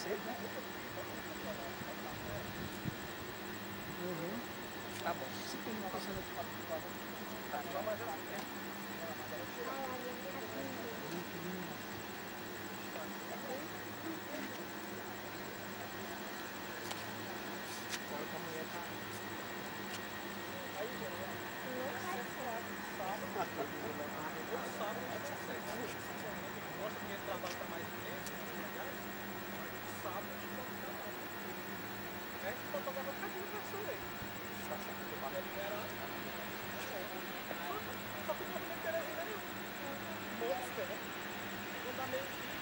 seco, né? Tá bom. Se tem uma coisa no tá, só mais assim, né? Agora que amanhã tá. Aí, sábado a gente consegue. Gosta que o trabalho tá mais intenso, sábado a gente pode trabalhar. A gente pode tocar no cadinho pra sua aí. É liberado. Só que o movimento Teresina é monstro, né? Quando dá meio dia,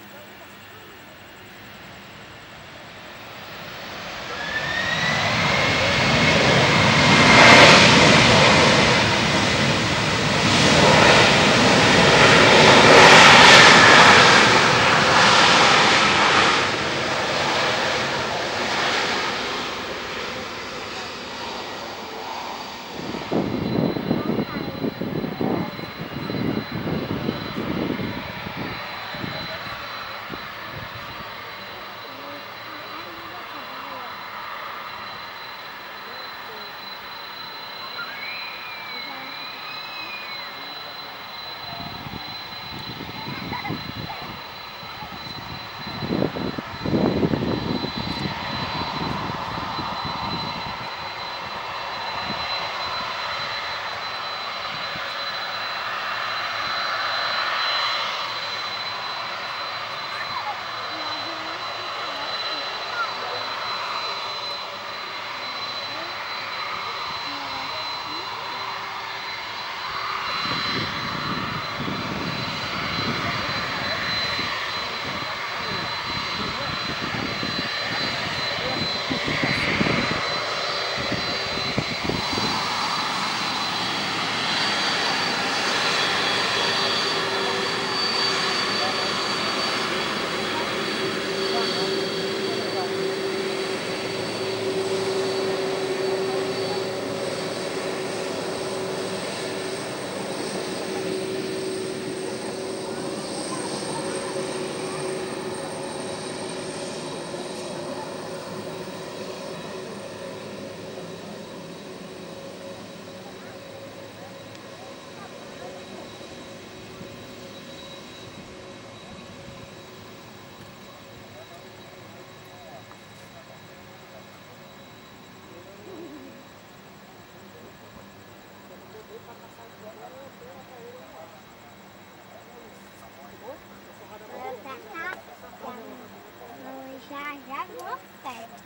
Já vou perto.